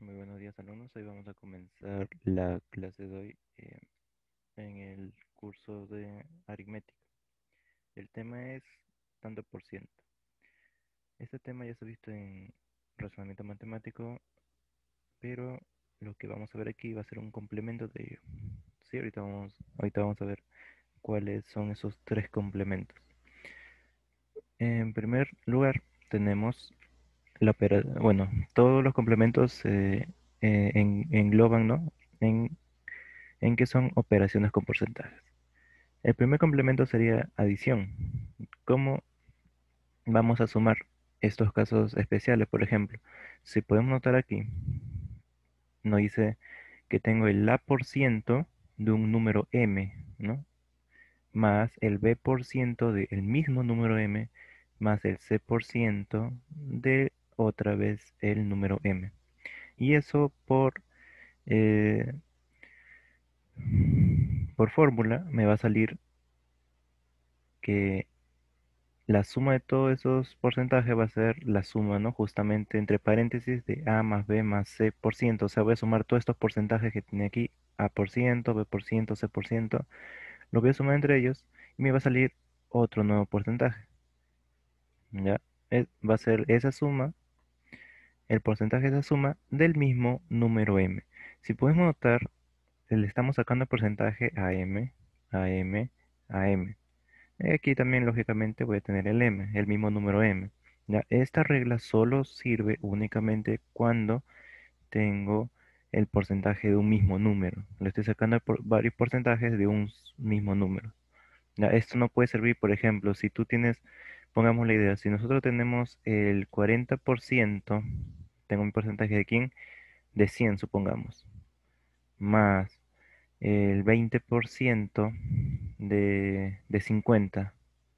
Muy buenos días, alumnos. Hoy vamos a comenzar la clase de hoy en el curso de aritmética. El tema es tanto por ciento. Este tema ya se ha visto en razonamiento matemático, pero lo que vamos a ver aquí va a ser un complemento de ello. Sí, ahorita vamos a ver cuáles son esos tres complementos. En primer lugar, tenemos bueno, todos los complementos engloban, ¿no? En que son operaciones con porcentajes. El primer complemento sería adición. ¿Cómo vamos a sumar estos casos especiales? Por ejemplo, si podemos notar aquí, nos dice que tengo el A por ciento de un número M, ¿no? Más el B por ciento del mismo número M, más el C por ciento de otra vez el número M. Y eso eh, por fórmula me va a salir que la suma de todos esos porcentajes va a ser la suma, ¿no? Justamente entre paréntesis de A más B más C por ciento. O sea, voy a sumar todos estos porcentajes que tiene aquí, A por ciento, B por ciento, C por ciento. Lo voy a sumar entre ellos y me va a salir otro nuevo porcentaje, ¿ya? Va a ser esa suma, el porcentaje de esa suma del mismo número M. Si podemos notar, le estamos sacando el porcentaje a M, a M, a M. Aquí también, lógicamente, voy a tener el m, el mismo número m. ¿Ya? Esta regla solo sirve únicamente cuando tengo el porcentaje de un mismo número. Le estoy sacando varios porcentajes de un mismo número. ¿Ya? Esto no puede servir, por ejemplo, si tú tienes, pongamos la idea, si nosotros tenemos el 40%, tengo un porcentaje de quién, de 100, supongamos, más el 20% de 50.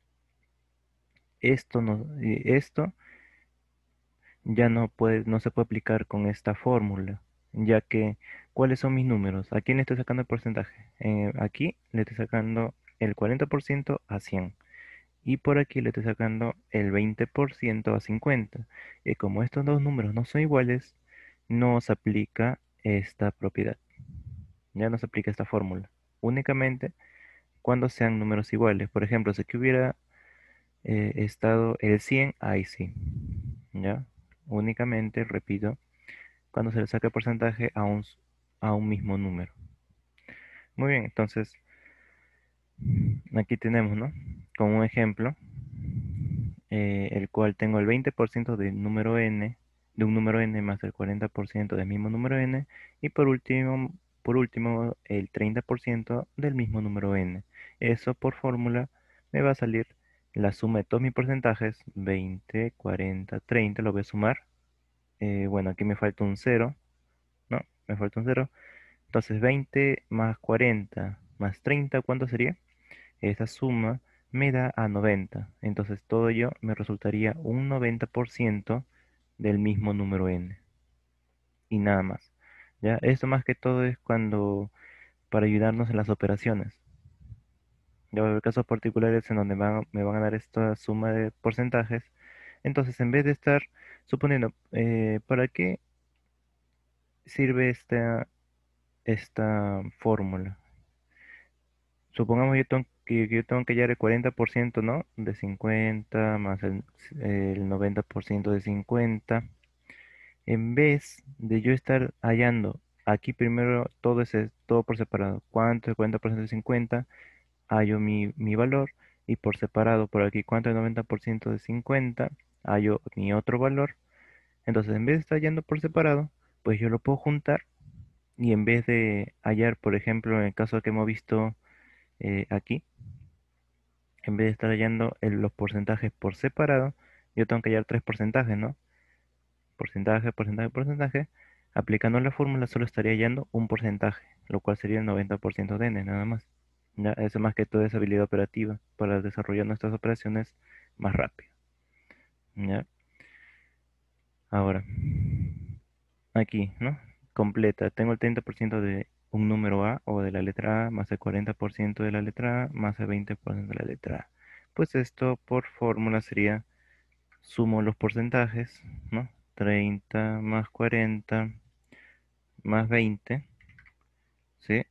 Esto ya no se puede aplicar con esta fórmula, ya que, ¿cuáles son mis números? ¿A quién le estoy sacando el porcentaje? Aquí le estoy sacando el 40% a 100 y por aquí le estoy sacando el 20% a 50. Y como estos dos números no son iguales, no se aplica esta propiedad, ya no se aplica esta fórmula. Únicamente cuando sean números iguales. Por ejemplo, si aquí hubiera estado el 100, ahí sí. ¿Ya? Únicamente, repito, cuando se le saca el porcentaje a un mismo número. Muy bien, entonces aquí tenemos, ¿no? Como un ejemplo, el cual tengo el 20% del número n, de un número n más el 40% del mismo número n, y por último, el 30% del mismo número n. Eso por fórmula me va a salir la suma de todos mis porcentajes, 20, 40, 30, lo voy a sumar. Bueno, aquí me falta un cero, ¿no? Me falta un cero. Entonces 20 más 40 más 30, ¿cuánto sería? Esa suma me da a 90. Entonces todo ello me resultaría un 90% del mismo número n. Y nada más. ¿Ya? Esto más que todo es para ayudarnos en las operaciones. Ya va a haber casos particulares en donde me van a dar esta suma de porcentajes. Entonces, en vez de estar suponiendo, ¿para qué sirve esta fórmula? Supongamos que yo tengo que hallar el 40%, ¿no? De 50 más el 90% de 50. En vez de yo estar hallando aquí primero todo por separado. ¿Cuánto es el 40% de 50? Hallo mi valor. Y por separado por aquí, ¿cuánto es el 90% de 50? Hallo mi otro valor. Entonces, en vez de estar hallando por separado, pues yo lo puedo juntar. Y en vez de hallar, por ejemplo, en el caso que hemos visto aquí, en vez de estar hallando los porcentajes por separado, yo tengo que hallar tres porcentajes, ¿no? Porcentaje, porcentaje, porcentaje. Aplicando la fórmula solo estaría hallando un porcentaje, lo cual sería el 90% de n, nada más. Ya, eso más que todo es habilidad operativa para desarrollar nuestras operaciones más rápido. ¿Ya? Ahora, aquí, ¿no? Completa. Tengo el 30% de un número A o de la letra A, más el 40% de la letra A, más el 20% de la letra A. Pues esto por fórmula sería, sumo los porcentajes, ¿no? 30 más 40 más 20, ¿sí?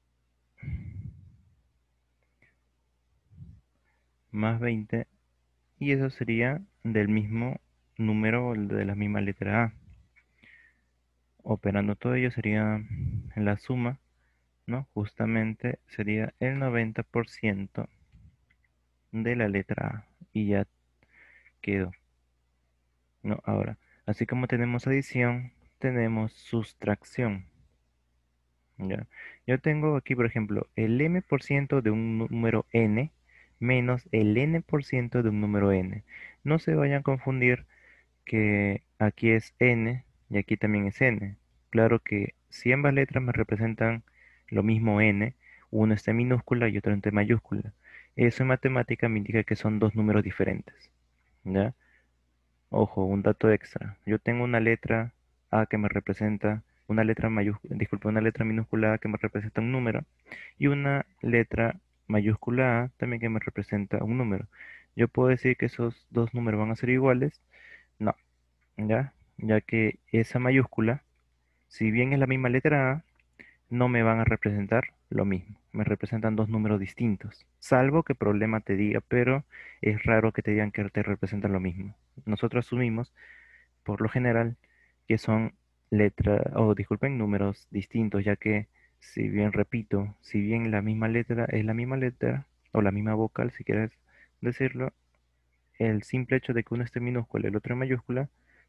Más 20, y eso sería del mismo número, de la misma letra A. Operando todo ello sería la suma, ¿no? Justamente sería el 90% de la letra A, y ya quedó, ¿no? Ahora, así como tenemos adición, tenemos sustracción, ¿ya? Yo tengo aquí, por ejemplo, el m% de un número n menos el n% de un número n. No se vayan a confundir que aquí es n y aquí también es n. Claro que si ambas letras me representan lo mismo n, uno está en minúscula y otro en mayúscula. Eso en matemática me indica que son dos números diferentes, ¿ya? Ojo, un dato extra. Yo tengo una letra A que me representa, una letra mayúscula, disculpe, una letra minúscula A que me representa un número, y una letra mayúscula A también que me representa un número. Yo puedo decir que esos dos números van a ser iguales. No, ¿ya? Ya que esa mayúscula, si bien es la misma letra A, no me van a representar lo mismo. Me representan dos números distintos. Salvo que problema te diga, pero es raro que te digan que te representan lo mismo. Nosotros asumimos, por lo general, que son o disculpen, números distintos, ya que si bien repito, si bien la misma letra es la misma letra, o la misma vocal, si quieres decirlo, el simple hecho de que uno esté en minúscula y el otro en mayúscula,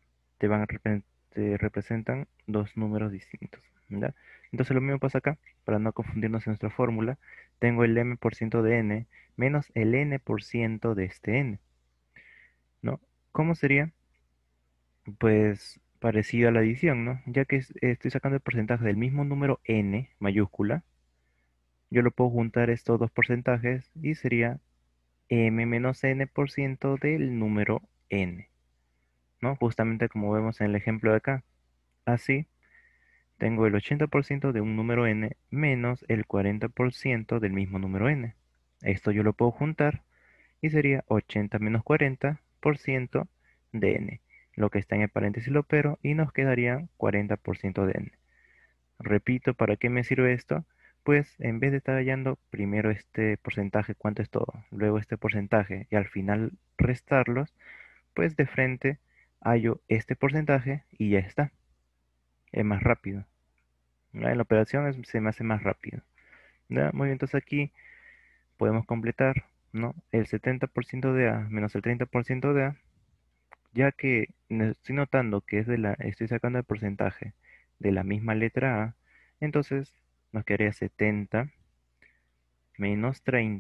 te representan dos números distintos, ¿ya? Entonces lo mismo pasa acá, para no confundirnos en nuestra fórmula, tengo el m% de n menos el n% de este n, ¿no? ¿Cómo sería? Pues parecido a la adición, ¿no? Ya que estoy sacando el porcentaje del mismo número n mayúscula, yo lo puedo juntar estos dos porcentajes y sería m menos n% del número n, ¿no? Justamente como vemos en el ejemplo de acá. Así, tengo el 80% de un número n menos el 40% del mismo número n. Esto yo lo puedo juntar y sería 80 menos 40% de n. Lo que está en el paréntesis lo opero y nos quedaría 40% de n. Repito, ¿para qué me sirve esto? Pues en vez de estar hallando primero este porcentaje, cuánto es todo, luego este porcentaje y al final restarlos, pues de frente hallo este porcentaje y ya está. Es más rápido. ¿Ya? En la operación se me hace más rápido. ¿Ya? Muy bien, entonces aquí podemos completar, ¿no? El 70% de A menos el 30% de A, ya que estoy notando que estoy sacando el porcentaje de la misma letra A, entonces nos quedaría 70 menos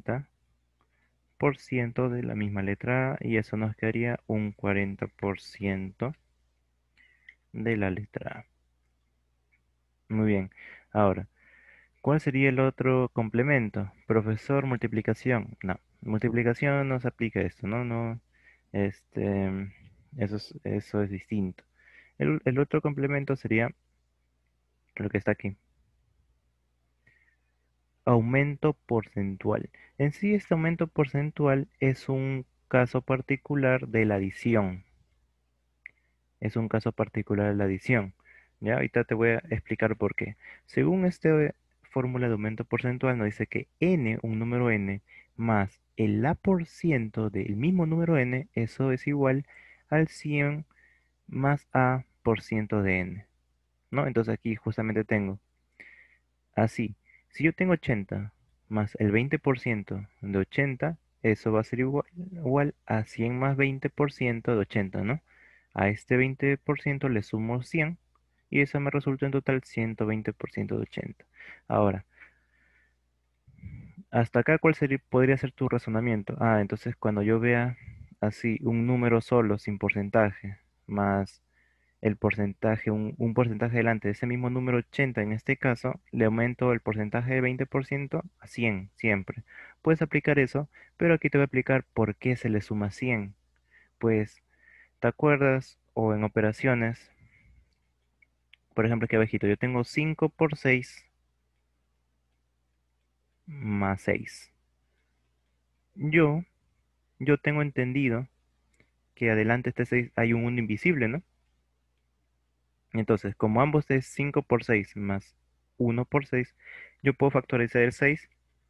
30% de la misma letra A, y eso nos quedaría un 40% de la letra A. Muy bien, ahora, ¿cuál sería el otro complemento? Profesor, multiplicación. No, multiplicación no se aplica a esto, ¿no? No, este, eso es distinto. El otro complemento sería lo que está aquí. Aumento porcentual. En sí, este aumento porcentual es un caso particular de la adición. Es un caso particular de la adición. Ya, ahorita te voy a explicar por qué. Según esta fórmula de aumento porcentual, nos dice que n, un número n, más el a por ciento del mismo número n, eso es igual al 100 más a por ciento de n, ¿no? Entonces aquí justamente tengo así. Si yo tengo 80 más el 20% de 80, eso va a ser igual a 100 más 20% de 80, ¿no? A este 20% le sumo 100 y eso me resulta en total 120% de 80. Ahora, hasta acá, ¿cuál podría ser tu razonamiento? Ah, entonces cuando yo vea así un número solo sin porcentaje, más el porcentaje, un porcentaje delante de ese mismo número 80, en este caso, le aumento el porcentaje de 20% a 100 siempre. Puedes aplicar eso, pero aquí te voy a explicar por qué se le suma 100. Pues, ¿te acuerdas? O en operaciones, por ejemplo, aquí abajito, yo tengo 5 por 6 más 6. Yo, yo tengo entendido que adelante de este 6 hay un 1 invisible, ¿no? Entonces, como ambos es 5 por 6 más 1 por 6, yo puedo factorizar el 6,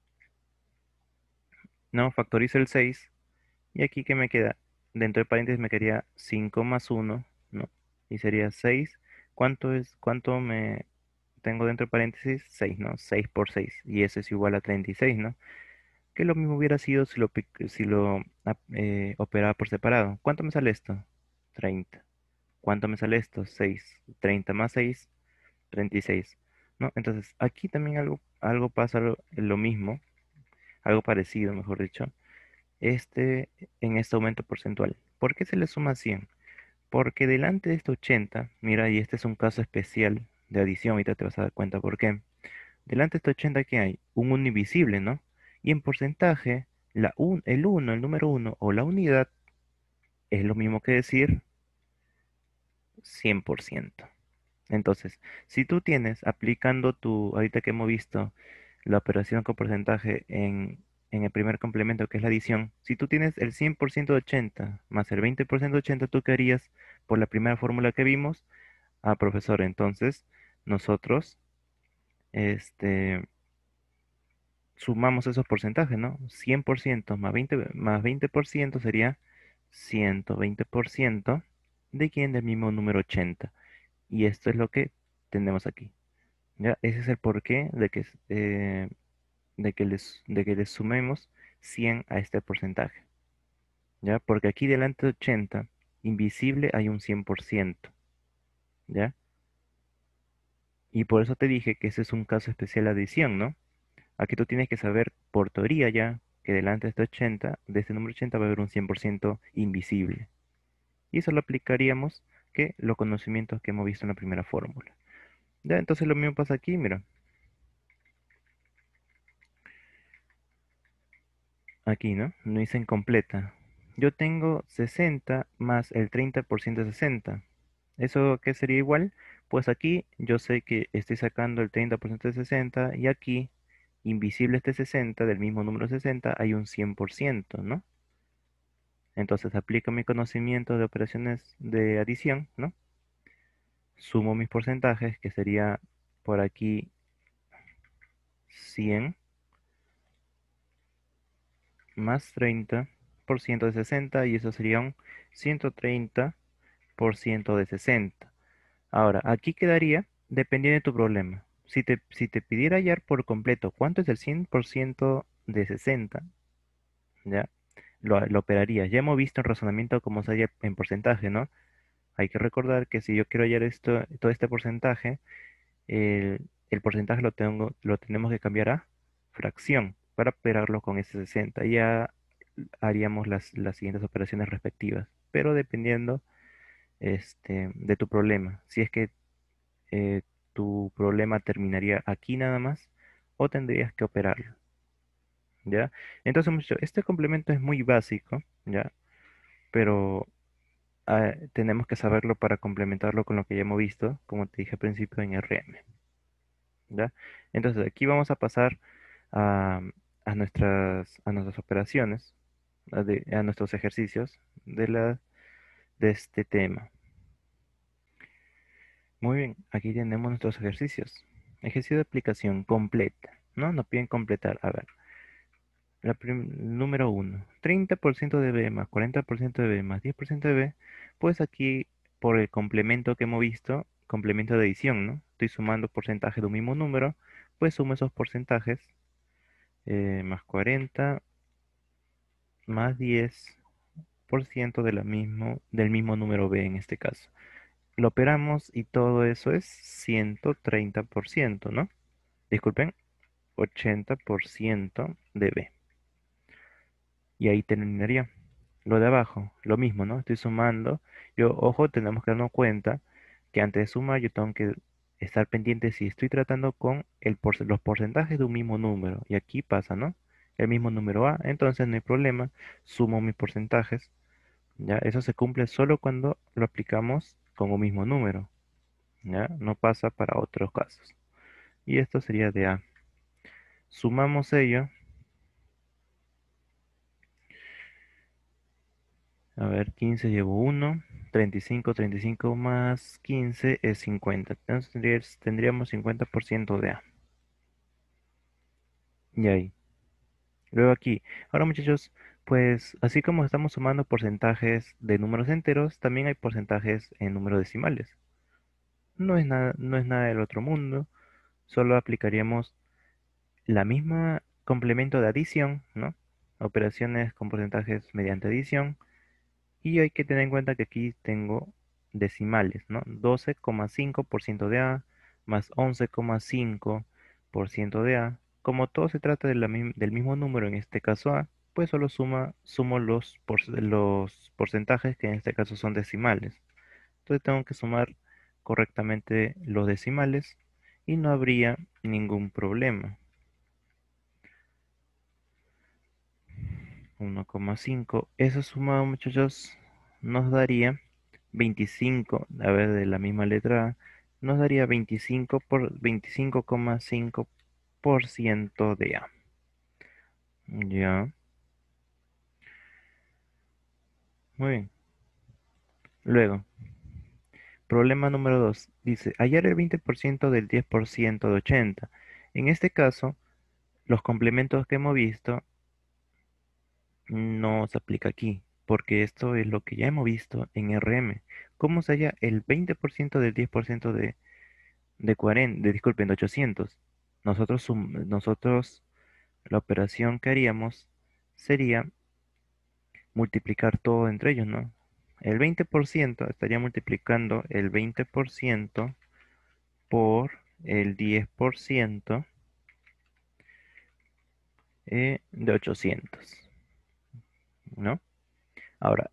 ¿no? Factorizo el 6 y aquí que me queda, dentro de paréntesis me quedaría 5 más 1, ¿no? Y sería 6. ¿Cuánto me tengo dentro de paréntesis? 6, ¿no? 6 por 6. Y eso es igual a 36, ¿no? Que lo mismo hubiera sido si lo operaba por separado. ¿Cuánto me sale esto? 30. ¿Cuánto me sale esto? 6. 30 más 6, 36. ¿No? Entonces, aquí también algo pasa lo mismo, algo parecido, mejor dicho, este, en este aumento porcentual. ¿Por qué se le suma 100? Porque delante de este 80, mira, y este es un caso especial de adición, ahorita te vas a dar cuenta por qué. Delante de este 80, ¿qué hay? Un uno invisible, ¿no? Y en porcentaje, el uno, el número uno o la unidad es lo mismo que decir 100%. Entonces, si tú tienes, aplicando ahorita que hemos visto la operación con porcentaje en el primer complemento, que es la adición, si tú tienes el 100% de 80 más el 20% de 80, ¿tú qué harías por la primera fórmula que vimos? Ah, profesor, entonces nosotros este, sumamos esos porcentajes, ¿no? 100% más 20% sería 120% de quién, del mismo número 80. Y esto es lo que tenemos aquí. ¿Ya? Ese es el porqué de que les sumemos 100 a este porcentaje. ¿Ya? Porque aquí delante de 80, invisible hay un 100%. ¿Ya? Y por eso te dije que ese es un caso especial de adición, ¿no? Aquí tú tienes que saber por teoría ya que delante de este 80, de este número 80 va a haber un 100% invisible. Y eso lo aplicaríamos que los conocimientos que hemos visto en la primera fórmula. Ya, entonces lo mismo pasa aquí, mira. Aquí, ¿no? No hice incompleta. Yo tengo 60 más el 30% de 60. ¿Eso qué sería igual? Pues aquí yo sé que estoy sacando el 30% de 60 y aquí, invisible este 60, del mismo número 60, hay un 100%, ¿no? Entonces aplico mi conocimiento de operaciones de adición, ¿no? Sumo mis porcentajes, que sería por aquí 100 más 30% de 60 y eso sería un 130% de 60. Ahora, aquí quedaría dependiendo de tu problema. Si te pidiera hallar por completo cuánto es el 100% de 60, ¿ya? Lo operarías. Ya hemos visto en razonamiento cómo se halla en porcentaje, ¿no? Hay que recordar que si yo quiero hallar todo este porcentaje, el porcentaje lo tenemos que cambiar a fracción para operarlo con ese 60. Ya haríamos las siguientes operaciones respectivas, pero dependiendo de tu problema. Si es que eh, tu problema terminaría aquí nada más o tendrías que operarlo, ¿ya? Entonces, muchachos, este complemento es muy básico, ¿ya? Pero tenemos que saberlo para complementarlo con lo que ya hemos visto, como te dije al principio en RM, ¿ya? Entonces, aquí vamos a pasar a, a nuestras operaciones, a nuestros ejercicios de este tema. Muy bien, aquí tenemos nuestros ejercicios. Ejercicio de aplicación completa, ¿no? Nos piden completar. A ver, número uno, 30% de B más 40% de B más 10% de B, pues aquí por el complemento que hemos visto, complemento de adición, ¿no? Estoy sumando porcentajes de un mismo número, pues sumo esos porcentajes, más 40 más 10% del mismo número B en este caso. Lo operamos y todo eso es 130%, ¿no? Disculpen, 80% de B. Y ahí terminaría. Lo de abajo, lo mismo, ¿no? Estoy sumando. Ojo, tenemos que darnos cuenta que antes de sumar yo tengo que estar pendiente si estoy tratando con los porcentajes de un mismo número. Y aquí pasa, ¿no? El mismo número A, entonces no hay problema. Sumo mis porcentajes. ¿Ya? Eso se cumple solo cuando lo aplicamos con un mismo número. ¿Ya? No pasa para otros casos. Y esto sería de A. Sumamos ello. A ver, 15 llevo 1. 35 más 15 es 50. Entonces tendríamos 50% de A. Y ahí. Luego aquí. Ahora muchachos, pues así como estamos sumando porcentajes de números enteros, también hay porcentajes en números decimales. No es nada del otro mundo. Solo aplicaríamos la misma complemento de adición, ¿no? Operaciones con porcentajes mediante adición. Y hay que tener en cuenta que aquí tengo decimales, ¿no? 12,5% de A más 11,5% de A. Como todo se trata de del mismo número, en este caso A, pues solo sumo los porcentajes que en este caso son decimales. Entonces tengo que sumar correctamente los decimales y no habría ningún problema. 1,5. Eso sumado, muchachos, nos daría 25, a ver, de la misma letra A, nos daría 25,5% de A. Ya, muy bien. Luego, problema número 2. Dice, hallar el 20% del 10% de 80. En este caso, los complementos que hemos visto no se aplica aquí, porque esto es lo que ya hemos visto en RM. ¿Cómo se halla el 20% del 10% de 40, disculpen, de 800? Nosotros la operación que haríamos sería multiplicar todo entre ellos, ¿no? El 20% estaría multiplicando el 20% por el 10% de 800, ¿no? Ahora,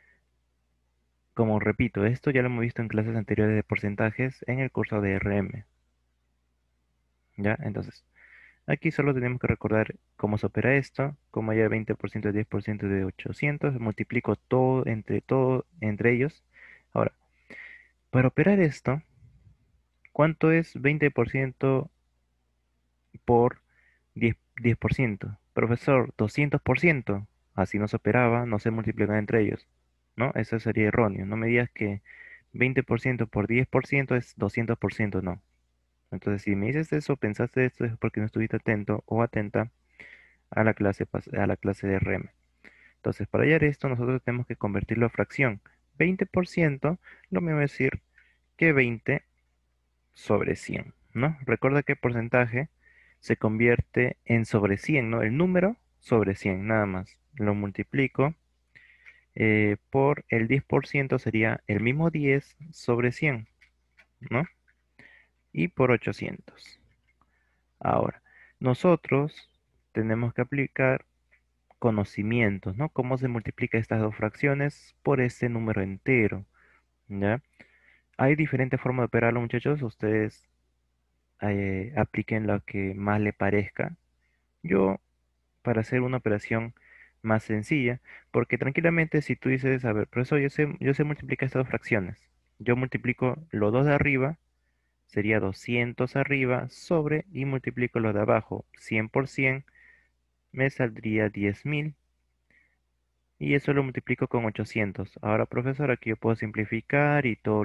como repito, esto ya lo hemos visto en clases anteriores de porcentajes en el curso de RM, ¿ya? Entonces, aquí solo tenemos que recordar cómo se opera esto, cómo hay el 20%, 10% de 800, multiplico todo entre ellos. Ahora, para operar esto, ¿cuánto es 20% por 10%? Profesor, 200%. Así no se operaba, no se multiplicaba entre ellos, ¿no? Eso sería erróneo. No me digas que 20% por 10% es 200%, no. Entonces, si me dices eso, pensaste esto, es porque no estuviste atento o atenta a la a la clase de RM. Entonces, para hallar esto, nosotros tenemos que convertirlo a fracción. 20%, lo mismo decir que 20 sobre 100, ¿no? Recuerda que el porcentaje se convierte en sobre 100, ¿no? El número sobre 100, nada más. Lo multiplico por el 10% sería el mismo 10 sobre 100, ¿no? Y por 800. Ahora, nosotros tenemos que aplicar conocimientos, ¿no? ¿Cómo se multiplica estas dos fracciones por este número entero? ¿Ya? Hay diferentes formas de operarlo, muchachos. Ustedes apliquen lo que más le parezca. Yo, para hacer una operación más sencilla, porque tranquilamente si tú dices, a ver, profesor, yo sé multiplicar estas dos fracciones. Yo multiplico los dos de arriba, sería 200 arriba, sobre, y multiplico los de abajo, 100 por 100, me saldría 10.000. Y eso lo multiplico con 800. Ahora, profesor, aquí yo puedo simplificar y todo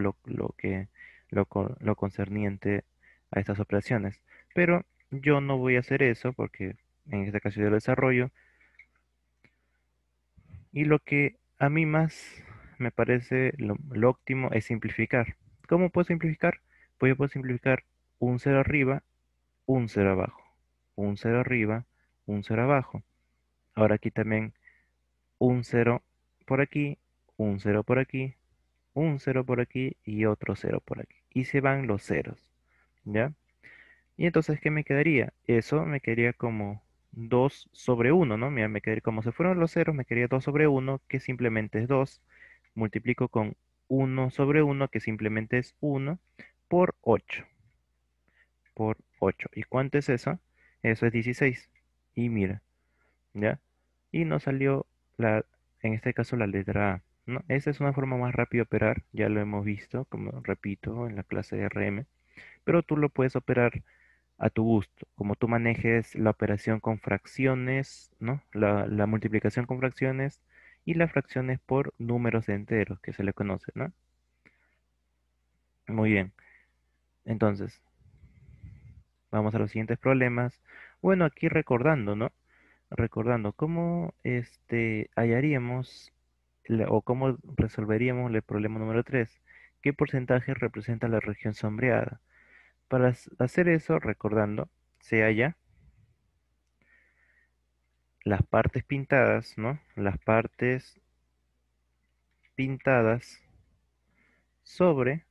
lo concerniente a estas operaciones. Pero yo no voy a hacer eso porque en este caso yo lo desarrollo. Y lo que a mí más me parece lo óptimo es simplificar. ¿Cómo puedo simplificar? Pues yo puedo simplificar un cero arriba, un cero abajo. Un cero arriba, un cero abajo. Ahora aquí también un cero por aquí, un cero por aquí, un cero por aquí y otro cero por aquí. Y se van los ceros, ¿ya? Y entonces, ¿qué me quedaría? Eso me quedaría como 2 sobre uno, ¿no? Mira, me quedaría como se fueron los ceros, me quedaría 2 sobre uno que simplemente es 2. Multiplico con uno sobre uno que simplemente es uno por 8 por 8. ¿Y cuánto es eso? Eso es 16. Y mira, ¿ya? Y nos salió en este caso la letra A, ¿no? Esa es una forma más rápida de operar, ya lo hemos visto, como repito, en la clase de RM, pero tú lo puedes operar a tu gusto, como tú manejes la operación con fracciones, ¿no? La multiplicación con fracciones y las fracciones por números enteros, que se le conoce, ¿no? Muy bien. Entonces, vamos a los siguientes problemas. Bueno, aquí recordando, ¿no? Recordando cómo hallaríamos o cómo resolveríamos el problema número 3. ¿Qué porcentaje representa la región sombreada? Para hacer eso, recordando, se halla las partes pintadas, ¿no? Las partes pintadas sobre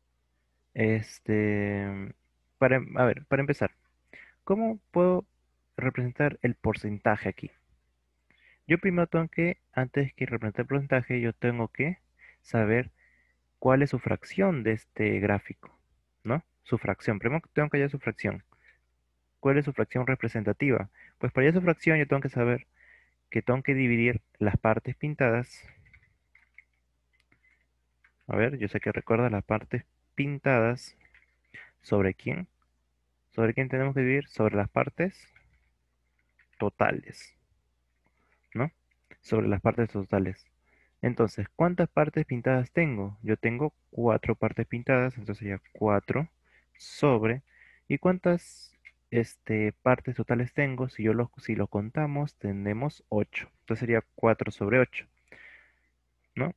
a ver, para empezar, ¿cómo puedo representar el porcentaje aquí? Yo primero tengo que, antes que representar el porcentaje, yo tengo que saber cuál es su fracción de este gráfico, ¿no? Su fracción. Primero tengo que hallar su fracción. ¿Cuál es su fracción representativa? Pues para hallar su fracción yo tengo que saber que tengo que dividir las partes pintadas. A ver, yo sé que recuerda las partes pintadas. ¿Sobre quién? ¿Sobre quién tenemos que dividir? Sobre las partes totales, ¿no? Sobre las partes totales. Entonces, ¿cuántas partes pintadas tengo? Yo tengo 4 partes pintadas, entonces sería 4 sobre. ¿Y cuántas partes totales tengo? Si lo contamos, tenemos 8. Entonces sería 4 sobre 8, ¿no?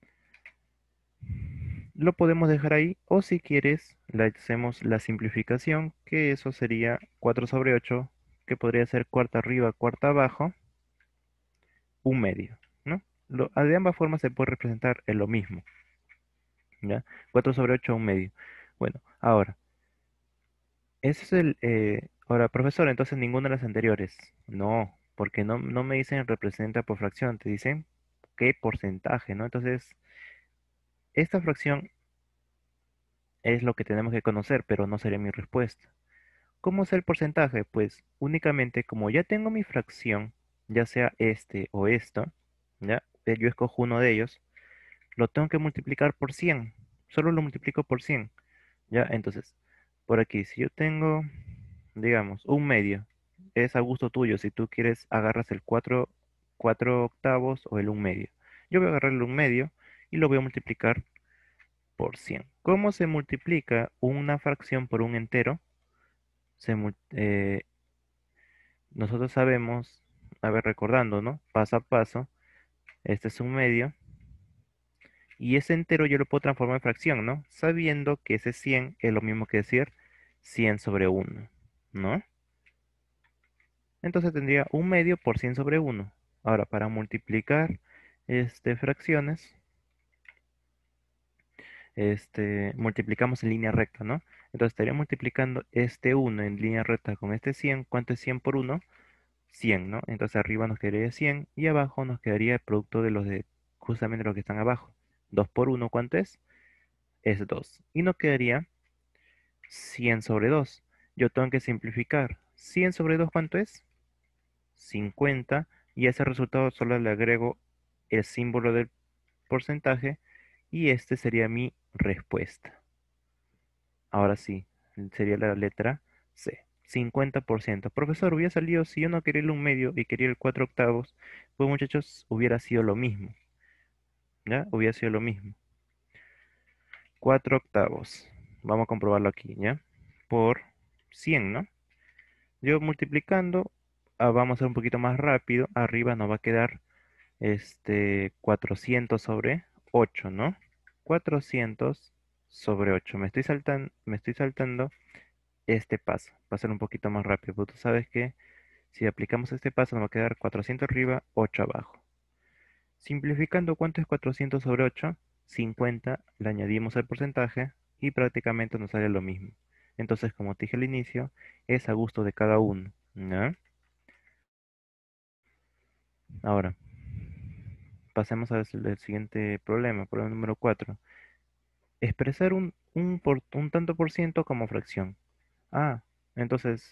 Lo podemos dejar ahí, o si quieres, le hacemos la simplificación, que eso sería 4 sobre 8, que podría ser cuarta arriba, cuarta abajo, un medio, ¿no? De ambas formas se puede representar en lo mismo, ¿ya? 4 sobre 8, un medio. Bueno, ahora, ese es ahora, profesor, entonces ninguna de las anteriores. No, porque no me dicen representa por fracción, te dicen qué porcentaje, ¿no? Entonces, esta fracción es lo que tenemos que conocer, pero no sería mi respuesta. ¿Cómo es el porcentaje? Pues únicamente como ya tengo mi fracción, ya sea este o esto, ¿ya? Yo escojo uno de ellos, lo tengo que multiplicar por 100. Solo lo multiplico por 100. ¿Ya? Entonces, por aquí, si yo tengo, digamos, un medio, es a gusto tuyo. Si tú quieres, agarras el 4 octavos o el un medio. Yo voy a agarrar el un medio y lo voy a multiplicar por 100. ¿Cómo se multiplica una fracción por un entero? Se, mul- eh, Nosotros sabemos, a ver, recordando, ¿no? Paso a paso, este es un medio, y ese entero yo lo puedo transformar en fracción, ¿no? Sabiendo que ese 100 es lo mismo que decir 100 sobre uno, ¿no? Entonces tendría un medio por 100 sobre uno. Ahora, para multiplicar fracciones, multiplicamos en línea recta, ¿no? Entonces estaría multiplicando este uno en línea recta con este 100. ¿Cuánto es 100 por uno? 100, ¿no? Entonces arriba nos quedaría 100 y abajo nos quedaría el producto de justamente los que están abajo. 2 por uno, ¿cuánto es? Es 2. Y nos quedaría 100 sobre 2. Yo tengo que simplificar. 100 sobre 2, ¿cuánto es? 50. Y a ese resultado solo le agrego el símbolo del porcentaje y este sería mi respuesta. Ahora sí, sería la letra C. 50%. Profesor, hubiera salido, si yo no quería el un medio y quería el 4 octavos, pues muchachos, hubiera sido lo mismo. ¿Ya? Hubiera sido lo mismo. 4 octavos. Vamos a comprobarlo aquí, ¿ya? Por 100, ¿no? Yo multiplicando, vamos a hacer un poquito más rápido. Arriba nos va a quedar 400 sobre 8, ¿no? 400 sobre 8. Me estoy saltando este paso. Va a ser un poquito más rápido, pero tú sabes que si aplicamos este paso nos va a quedar 400 arriba, 8 abajo. Simplificando, ¿cuánto es 400 sobre 8? 50, le añadimos el porcentaje y prácticamente nos sale lo mismo. Entonces, como te dije al inicio, es a gusto de cada uno, ¿no? Ahora, pasemos al siguiente problema número 4. Expresar un tanto por ciento como fracción. Ah, entonces,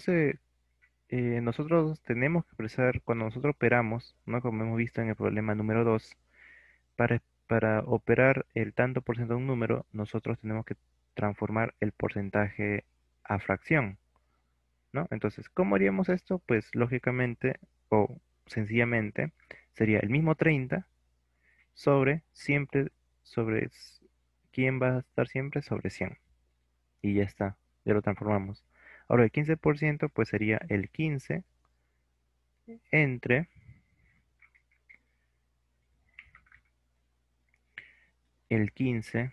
nosotros tenemos que expresar, cuando nosotros operamos, ¿no? Como hemos visto en el problema número 2, para operar el tanto por ciento de un número, nosotros tenemos que transformar el porcentaje a fracción, ¿no? Entonces, ¿cómo haríamos esto? Pues lógicamente o sencillamente Sería el mismo 30 sobre siempre, sobre quién va a estar siempre sobre 100. Y ya está, ya lo transformamos. Ahora el 15% pues sería el 15 entre el 15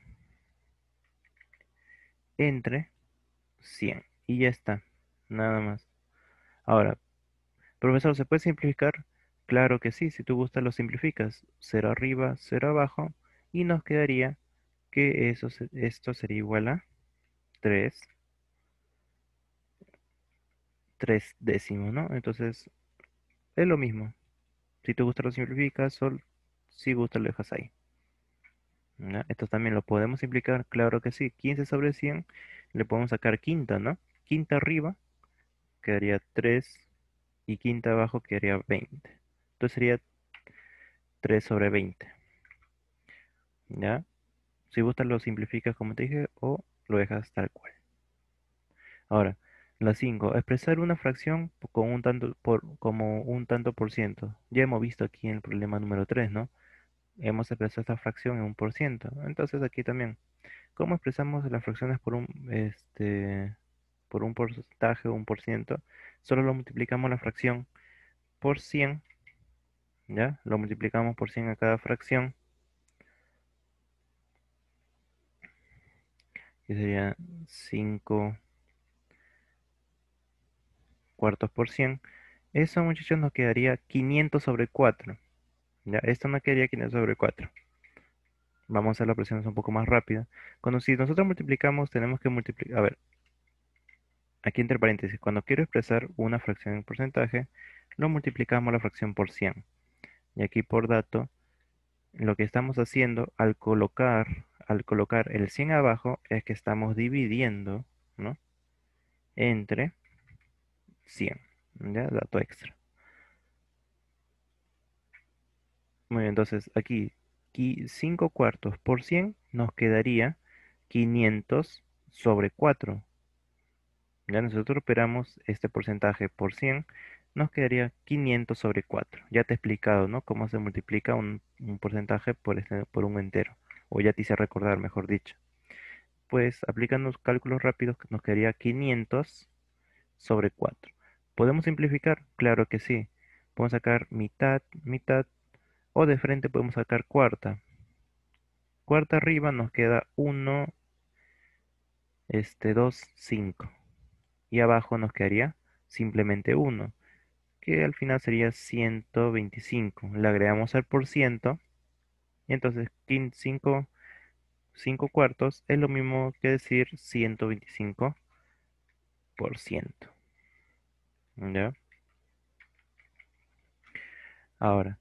entre 100. Y ya está, nada más. Ahora, profesor, ¿se puede simplificar? Claro que sí, si tú gustas lo simplificas. Cero arriba, cero abajo. Y nos quedaría que esto sería igual a 3 3 décimos, ¿no? Entonces, es lo mismo. Si te gusta lo simplificas, o si gusta lo dejas ahí. ¿Ya? Esto también lo podemos simplificar, claro que sí. 15 sobre 100 le podemos sacar quinta, ¿no? Quinta arriba quedaría 3 y quinta abajo quedaría 20. Entonces sería 3 sobre 20. ¿Ya? Si gusta lo simplificas como te dije o lo dejas tal cual. Ahora, la 5 expresar una fracción con un tanto como un tanto por ciento. Ya hemos visto aquí en el problema número 3, ¿no? Hemos expresado esta fracción en un por ciento. Entonces aquí también, ¿cómo expresamos las fracciones por un porcentaje o un por ciento? Solo lo multiplicamos la fracción por 100, ¿ya? Lo multiplicamos por 100 a cada fracción, que sería 5 cuartos por 100. Eso, muchachos, nos quedaría 500 sobre 4. ¿Ya? Esto nos quedaría 500 sobre 4. Vamos a hacer la operación un poco más rápida. Cuando si nosotros multiplicamos, tenemos que multiplicar. A ver, aquí entre paréntesis, cuando quiero expresar una fracción en porcentaje, lo multiplicamos la fracción por 100. Y aquí por dato, lo que estamos haciendo al colocar el 100 abajo es que estamos dividiendo, ¿no? Entre 100. ¿Ya? Dato extra. Muy bien, entonces aquí 5 cuartos por 100 nos quedaría 500 sobre 4. Ya nosotros operamos este porcentaje por 100, nos quedaría 500 sobre 4. Ya te he explicado, ¿no? Cómo se multiplica un porcentaje por un entero. O ya te hice recordar, mejor dicho. Pues aplicando los cálculos rápidos nos quedaría 500 sobre 4. ¿Podemos simplificar? Claro que sí. Podemos sacar mitad, mitad, o de frente podemos sacar cuarta. Cuarta arriba nos queda 1, 2, 5. Y abajo nos quedaría simplemente 1, que al final sería 125. Le agregamos al por ciento, y entonces 5 cuartos es lo mismo que decir 125%. ¿Ya? Ahora,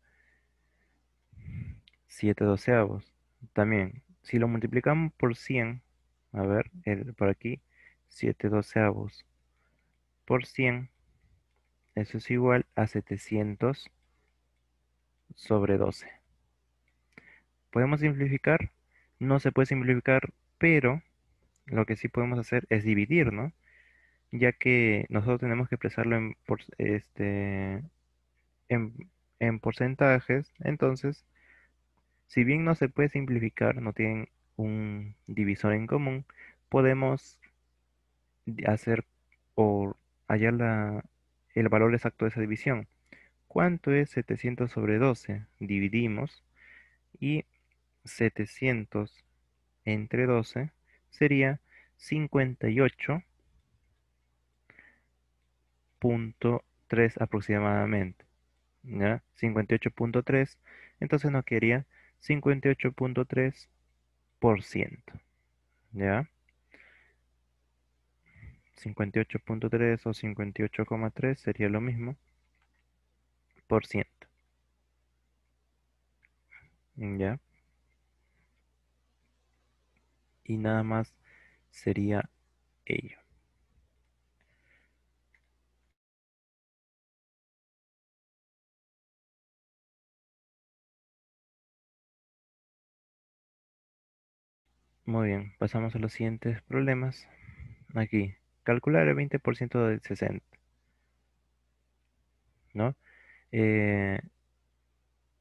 7 doceavos. También, si lo multiplicamos por 100, a ver, por aquí, 7 doceavos por 100, eso es igual a 700 sobre 12. ¿Podemos simplificar? No se puede simplificar, pero lo que sí podemos hacer es dividir, ¿no? Ya que nosotros tenemos que expresarlo en, en porcentajes, entonces, si bien no se puede simplificar, no tienen un divisor en común, podemos hacer o hallar el valor exacto de esa división. ¿Cuánto es 700 sobre 12? Dividimos y 700 entre 12 sería 58,3 aproximadamente. ¿Ya? 58,3. Entonces nos quedaría 58,3%. ¿Ya? 58,3 o 58,3 sería lo mismo por ciento. ¿Ya? Y nada más sería ello. Muy bien, pasamos a los siguientes problemas. Aquí, calcular el 20% del 60, ¿no? Eh,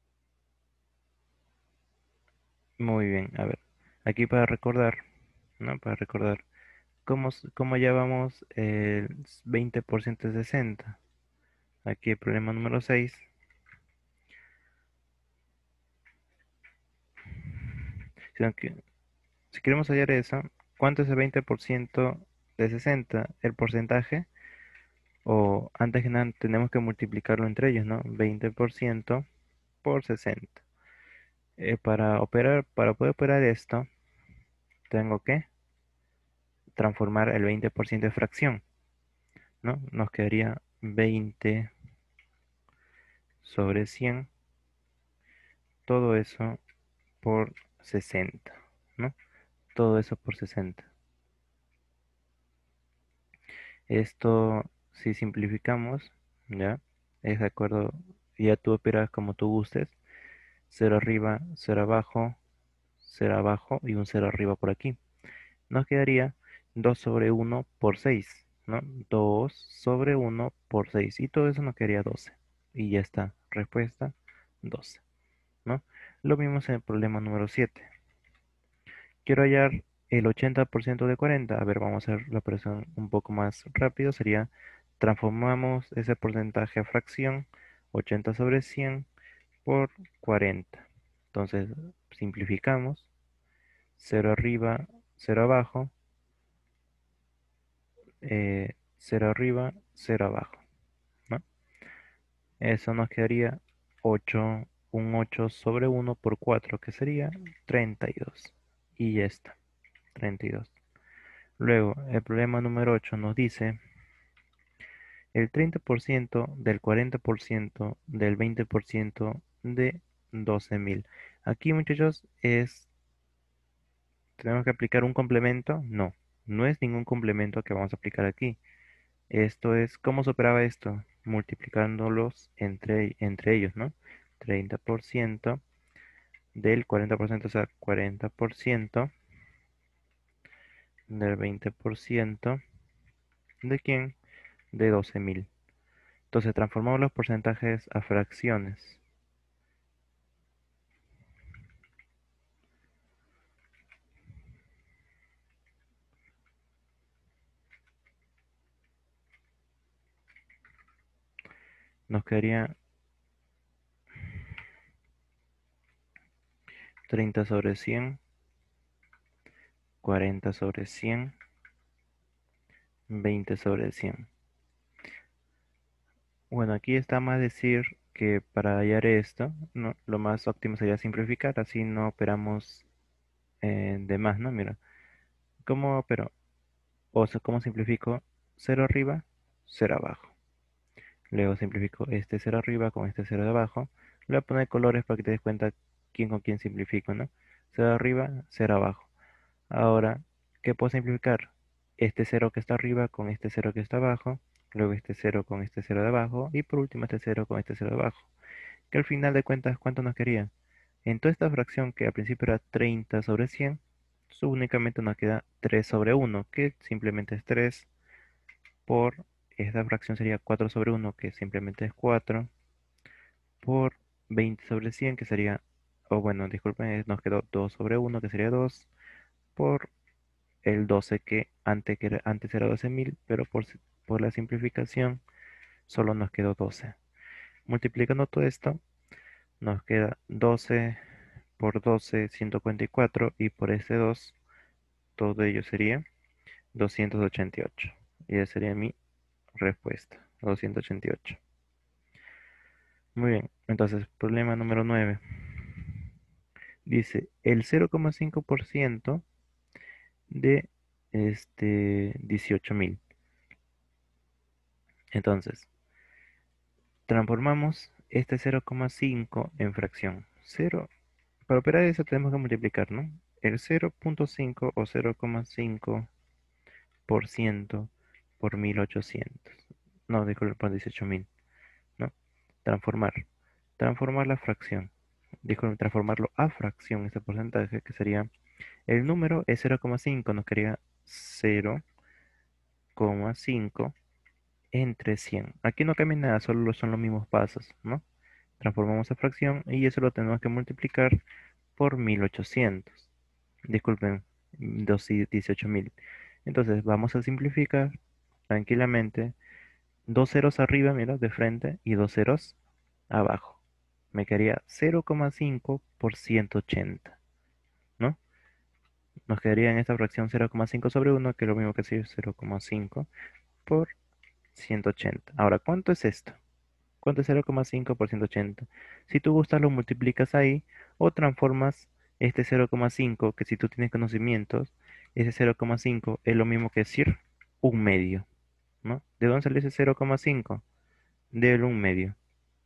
Muy bien, a ver, aquí para recordar, ¿no? Para recordar, ¿cómo llevamos el 20% de 60? Aquí el problema número 6. Sino que, si queremos hallar eso, ¿cuánto es el 20% de 60? El porcentaje, o antes que nada tenemos que multiplicarlo entre ellos, ¿no? 20% por 60. Para poder operar esto, tengo que transformar el 20% de fracción, ¿no? Nos quedaría 20 sobre 100, todo eso por 60, ¿no? Todo eso por 60. Esto, si simplificamos, ¿ya? Es de acuerdo, ya tú operas como tú gustes, cero arriba, cero abajo y un cero arriba por aquí. Nos quedaría 2 sobre uno por 6, ¿no? 2 sobre uno por 6 y todo eso nos quedaría 12. Y ya está, respuesta 12, ¿no? Lo mismo en el problema número 7. Quiero hallar el 80% de 40. A ver, vamos a hacer la operación un poco más rápido. Sería, transformamos ese porcentaje a fracción, 80 sobre 100 por 40. Entonces, simplificamos, cero arriba, cero abajo, 0 arriba, cero abajo, ¿no? Eso nos quedaría 8, un 8 sobre uno por 4, que sería 32. Y ya está, 32. Luego, el problema número 8 nos dice el 30% del 40% del 20% de 12.000. Aquí, muchachos, tenemos que aplicar un complemento. No, no es ningún complemento que vamos a aplicar aquí. Esto es, ¿cómo se operaba esto? Multiplicándolos entre ellos, ¿no? 30% del 40%, o sea, 40% del 20%, ¿de quién? De 12.000. Entonces transformamos los porcentajes a fracciones. Nos quedaría 30 sobre 100, 40 sobre 100, 20 sobre 100. Bueno, aquí está más decir que para hallar esto, no, lo más óptimo sería simplificar, así no operamos de más, ¿no? Mira, ¿cómo opero? O sea, ¿cómo simplifico? Cero arriba, cero abajo. Luego simplifico este cero arriba con este cero de abajo. Le voy a poner colores para que te des cuenta quién con quién simplifico, ¿no? Cero arriba, cero abajo. Ahora, ¿qué puedo simplificar? Este cero que está arriba con este cero que está abajo. Luego este cero con este cero de abajo. Y por último este cero con este cero de abajo. Que al final de cuentas, ¿cuánto nos quería? En toda esta fracción que al principio era 30 sobre 100, únicamente nos queda 3 sobre uno, que simplemente es 3, por esta fracción sería 4 sobre uno, que simplemente es 4, por 20 sobre 100, que sería, o bueno, disculpen, nos quedó 2 sobre uno, que sería 2, por el 12, que antes era 12.000, pero por la simplificación solo nos quedó 12. Multiplicando todo esto, nos queda 12 por 12, 144, y por este 2, todo ello sería 288. Y esa sería mi respuesta, 288. Muy bien, entonces, problema número 9. Dice, el 0,5% de 18.000. Entonces, transformamos este 0,5 en fracción. Para operar eso tenemos que multiplicar, ¿no? El 0,5 o 0,5% por 1.800. No, disculpe, por 18.000, ¿no? Transformar. Transformar la fracción. Disculpe, transformarlo a fracción, este porcentaje, que sería, el número es 0,5, nos quería 0,5 entre 100. Aquí no cambia nada, solo son los mismos pasos, ¿no? Transformamos a fracción y eso lo tenemos que multiplicar por 1800. Disculpen, 18.000. Entonces vamos a simplificar tranquilamente. Dos ceros arriba, mira, de frente, y dos ceros abajo. Me quedaría 0,5 por 180, ¿no? Nos quedaría en esta fracción 0,5 sobre 1, que es lo mismo que decir 0,5 por 180. Ahora, ¿cuánto es esto? ¿Cuánto es 0,5 por 180? Si tú gustas, lo multiplicas ahí o transformas este 0,5, que si tú tienes conocimientos, ese 0,5 es lo mismo que decir un medio, ¿no? ¿De dónde sale ese 0,5? Del un medio.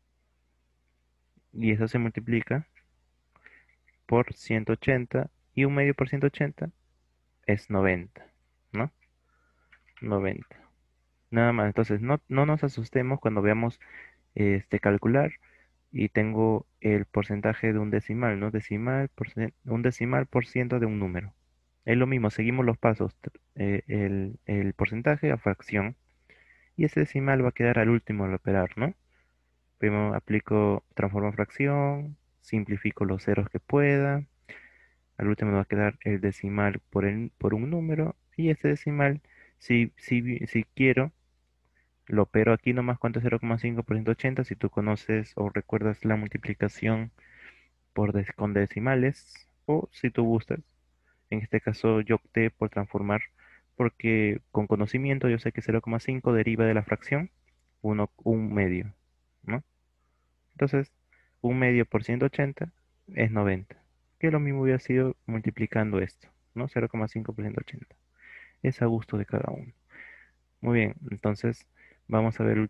Y eso se multiplica por 180 y un medio por 180 es 90, ¿no? 90. Nada más. Entonces, no nos asustemos cuando veamos calcular y tengo el porcentaje de un decimal, ¿no? Un decimal por ciento de un número. Es lo mismo, seguimos los pasos. El porcentaje a fracción y ese decimal va a quedar al último al operar, ¿no? Primero aplico transformo a fracción, simplifico los ceros que pueda. Al último me va a quedar el decimal por un número y ese decimal, si quiero, lo opero aquí nomás cuánto es 0,5 por 180. Si tú conoces o recuerdas la multiplicación con decimales, o si tú gustas. En este caso yo opté por transformar porque con conocimiento yo sé que 0,5 deriva de la fracción un medio, ¿no? Entonces, un medio por 180 es 90, que lo mismo hubiera sido multiplicando esto, ¿no? 0,5 por 180. Es a gusto de cada uno. Muy bien, entonces vamos a ver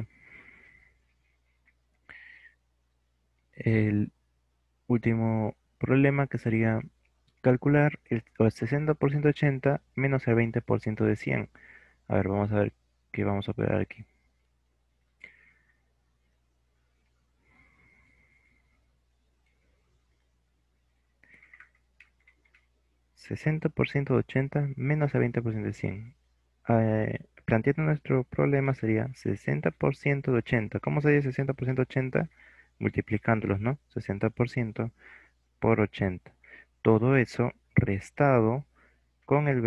el último problema, que sería calcular el 60% de 80 menos el 20% de 100. A ver, vamos a ver qué vamos a operar aquí. 60% de 80 menos el 20% de 100. Planteando nuestro problema sería 60% de 80. ¿Cómo sería 60% de 80? Multiplicándolos, ¿no? 60% por 80. Todo eso restado con el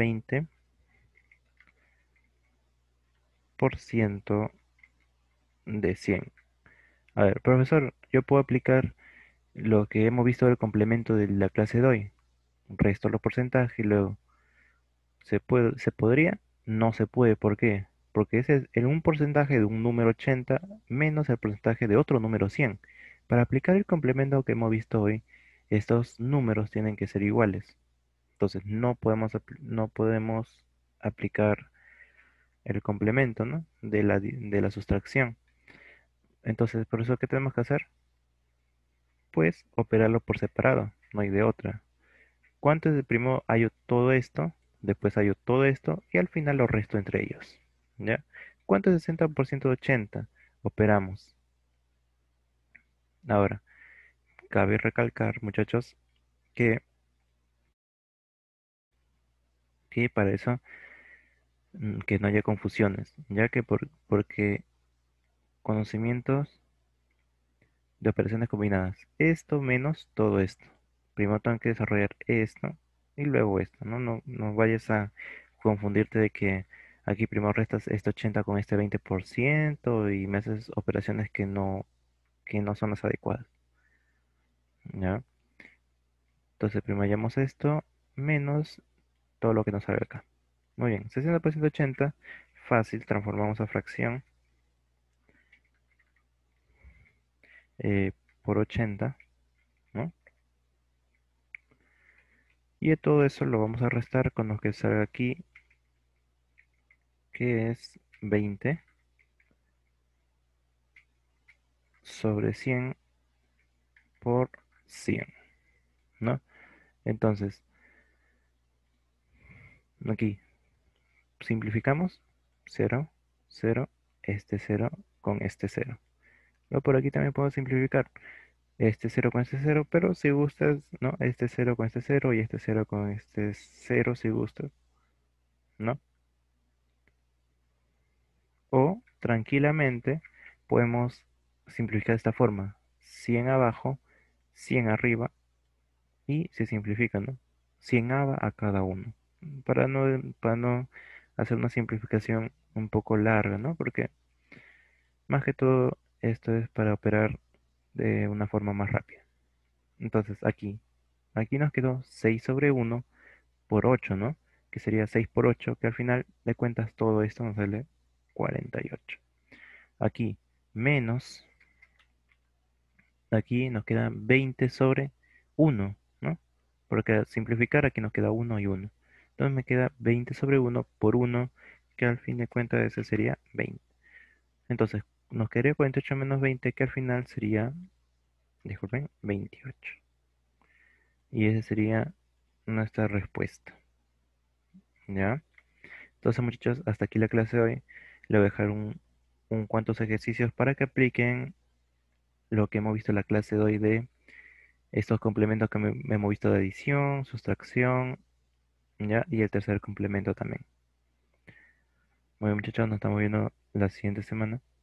20% de 100. A ver, profesor, yo puedo aplicar lo que hemos visto del complemento de la clase de hoy. Resto los porcentajes y luego se podría, no se puede. ¿Por qué? Porque ese es un porcentaje de un número 80 menos el porcentaje de otro número 100. Para aplicar el complemento que hemos visto hoy, estos números tienen que ser iguales. Entonces no podemos aplicar el complemento, ¿no? De la sustracción. Entonces, por eso, ¿qué tenemos que hacer? Pues operarlo por separado, no hay de otra. ¿Cuánto es el primero? Hallo todo esto, después hallo todo esto y al final lo resto entre ellos. ¿Ya? ¿Cuánto es 60% de 80? Operamos. Ahora, cabe recalcar, muchachos, que, que para eso que no haya confusiones, ya que porque conocimientos de operaciones combinadas, esto menos todo esto. Primero tengo que desarrollar esto y luego esto, ¿no? No vayas a confundirte de que aquí primero restas este 80 con este 20% y me haces operaciones que no son las adecuadas, ¿ya? Entonces primero hallamos esto menos todo lo que nos salga acá. Muy bien, 60% 80, fácil, transformamos a fracción por 80, ¿no? Y de todo eso lo vamos a restar con lo que salga aquí, que es 20 sobre 100 por 100, ¿no? Entonces, aquí simplificamos 0, 0, este 0 con este 0. Yo por aquí también puedo simplificar este 0 con este 0, pero si gustas, ¿no? Este 0 con este 0 y este 0 con este 0 si gustas, ¿no? O tranquilamente podemos simplificar de esta forma: 100 abajo, 100 arriba y se simplifica, ¿no? 100 a cada uno. Para no hacer una simplificación un poco larga, ¿no? Porque más que todo esto es para operar de una forma más rápida. Entonces aquí nos quedó 6 sobre 1 por 8, ¿no? Que sería 6 por 8, que al final de cuentas todo esto nos sale 48. Aquí menos, aquí nos queda 20 sobre 1, ¿no? Porque al simplificar aquí nos queda 1 y 1. Entonces me queda 20 sobre 1 por 1, que al fin de cuentas ese sería 20. Entonces nos quedaría 48 menos 20, que al final sería, disculpen, 28. Y esa sería nuestra respuesta, ¿ya? Entonces, muchachos, hasta aquí la clase de hoy. Le voy a dejar un cuantos ejercicios para que apliquen lo que hemos visto en la clase de hoy de estos complementos que hemos visto de adición, sustracción, ¿ya? Y el tercer complemento también. Muy bien, muchachos, nos estamos viendo la siguiente semana.